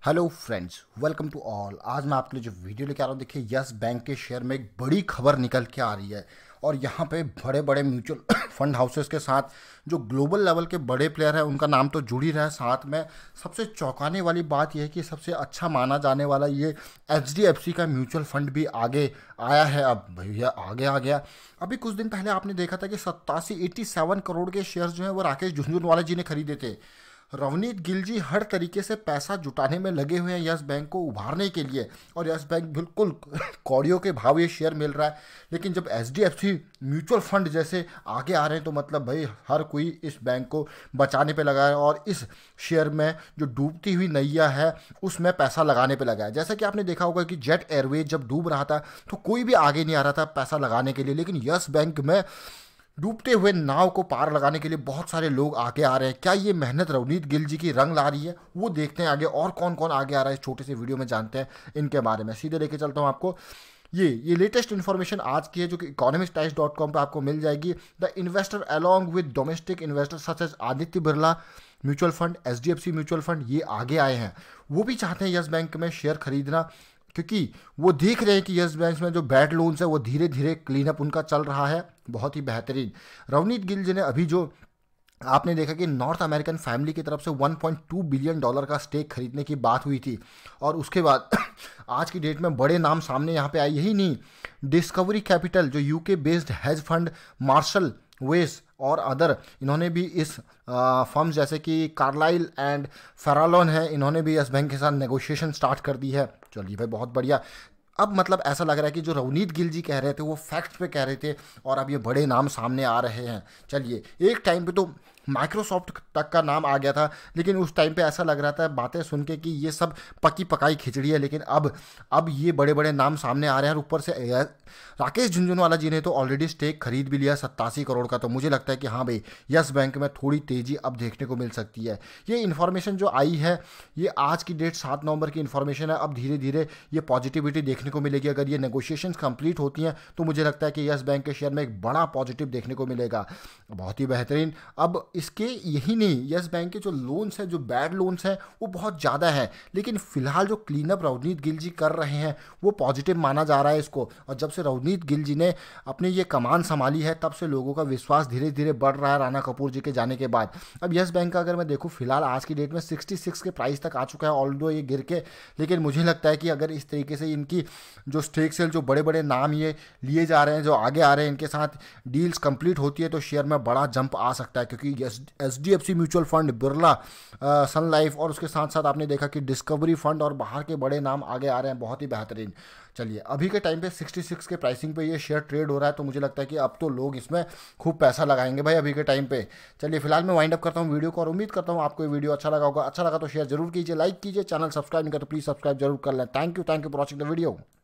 Hello friends, welcome to all. आज मैं आपके लिए जो वीडियो लेके आ रहा हूँ, देखिए यस बैंक के शेयर में एक बड़ी खबर निकल के आ रही है। और यहाँ पे बड़े बड़े म्यूचुअल फंड हाउसेस के साथ जो ग्लोबल लेवल के बड़े प्लेयर हैं उनका नाम तो जुड़ ही रहा है। साथ में सबसे चौंकाने वाली बात यह है कि सबसे अच्छा माना जाने वाला ये HDFC का म्यूचुअल फंड भी आगे आया है। अब भैया आगे आ गया। अभी कुछ दिन पहले आपने देखा था कि 87 करोड़ के शेयर्स जो हैं वो राकेश झुनझुनवाला जी ने खरीदे थे। रवनीत गिल जी हर तरीके से पैसा जुटाने में लगे हुए हैं यस बैंक को उभारने के लिए, और यस बैंक बिल्कुल कौड़ियों के भाव ये शेयर मिल रहा है। लेकिन जब HDFC म्यूचुअल फंड जैसे आगे आ रहे हैं तो मतलब भाई हर कोई इस बैंक को बचाने पे लगा है और इस शेयर में जो डूबती हुई नैया है उसमें पैसा लगाने पे लगा है। जैसा कि आपने देखा होगा कि जेट एयरवेज जब डूब रहा था तो कोई भी आगे नहीं आ रहा था पैसा लगाने के लिए, लेकिन यस बैंक में डूबते हुए नाव को पार लगाने के लिए बहुत सारे लोग आगे आ रहे हैं। क्या ये मेहनत रवनीत गिल जी की रंग ला रही है? वो देखते हैं आगे और कौन कौन आगे आ रहा है। इस छोटे से वीडियो में जानते हैं इनके बारे में। सीधे लेके चलता हूँ आपको। ये लेटेस्ट इन्फॉर्मेशन आज की है जो कि economisttimes.com पे आपको मिल जाएगी। The investor along with domestic investor such as Aditya Birla mutual fund, HDFC mutual fund ये आगे आए हैं। वो भी चाहते हैं यस बैंक में शेयर खरीदना, क्योंकि वो देख रहे हैं कि यस बैंक में जो बैड लोन्स है वो धीरे धीरे क्लीन अप उनका चल रहा है। बहुत ही बेहतरीन। रवनीत गिल जी ने अभी जो आपने देखा कि नॉर्थ अमेरिकन फैमिली की तरफ से $1.2 बिलियन का स्टेक खरीदने की बात हुई थी, और उसके बाद आज की डेट में बड़े नाम सामने यहाँ पे आए। यही नहीं, डिस्कवरी कैपिटल जो UK based hedge fund, Marshall Wace और अदर, इन्होंने भी इस फर्म्स जैसे कि कार्लाइल एंड फेरालोन है, इन्होंने भी यस बैंक के साथ नेगोशिएशन स्टार्ट कर दी है। चलिए भाई बहुत बढ़िया। अब मतलब ऐसा लग रहा है कि जो रवनीत गिल जी कह रहे थे वो फैक्ट्स पे कह रहे थे और अब ये बड़े नाम सामने आ रहे हैं। चलिए, एक टाइम पे तो माइक्रोसॉफ्ट तक का नाम आ गया था, लेकिन उस टाइम पे ऐसा लग रहा था बातें सुन के कि ये सब पकी पकाई खिचड़ी है। लेकिन अब ये बड़े बड़े नाम सामने आ रहे हैं। और ऊपर से राकेश झुनझुनवाला जी ने तो ऑलरेडी स्टेक खरीद भी लिया 87 करोड़ का। तो मुझे लगता है कि हाँ भाई यस बैंक में थोड़ी तेज़ी अब देखने को मिल सकती है। ये इन्फॉर्मेशन जो आई है ये आज की डेट 7 नवंबर की इन्फॉर्मेशन है। अब धीरे धीरे ये पॉजिटिविटी देखने को मिलेगी। अगर ये नेगोशिएशंस कंप्लीट होती हैं तो मुझे लगता है कि यस बैंक के शेयर में एक बड़ा पॉजिटिव देखने को मिलेगा। बहुत ही बेहतरीन। अब इसके यही नहीं, यस बैंक के जो लोन्स हैं, जो बैड लोन्स हैं वो बहुत ज़्यादा है, लेकिन फिलहाल जो क्लीन अप रवनीत गिल जी कर रहे हैं वो पॉजिटिव माना जा रहा है इसको। और जब से रवनीत गिल जी ने अपनी ये कमान संभाली है तब से लोगों का विश्वास धीरे धीरे बढ़ रहा है राणा कपूर जी के जाने के बाद। अब यस बैंक का अगर मैं देखूँ फिलहाल आज की डेट में 66 के प्राइस तक आ चुका है, ऑल्दो ये गिर के। लेकिन मुझे लगता है कि अगर इस तरीके से इनकी जो स्टेक सेल, जो बड़े बड़े नाम ये लिए जा रहे हैं, जो आगे आ रहे हैं, इनके साथ डील्स कंप्लीट होती है तो शेयर में बड़ा जंप आ सकता है। क्योंकि HDFC mutual fund, Birla, Sun Life और उसके साथ साथ आपने देखा कि डिस्कवरी फंड और बाहर के बड़े नाम आगे आ रहे हैं। बहुत ही बेहतरीन। चलिए, अभी के टाइम पे 66 के प्राइसिंग पे ये शेयर ट्रेड हो रहा है, तो मुझे लगता है कि अब तो लोग इसमें खूब पैसा लगाएंगे भाई अभी के टाइम पे। चलिए फिलहाल मैं वाइंड अप करता हूँ वीडियो को और उम्मीद करता हूँ आपको ये वीडियो अच्छा लगा होगा। अच्छा लगा तो शेयर जरूर कीजिए, लाइक कीजिए, चैनल सब्सक्राइब नहीं कर तो प्लीज़ सब्सक्राइब जरूर कर लें। Thank you for watching the video.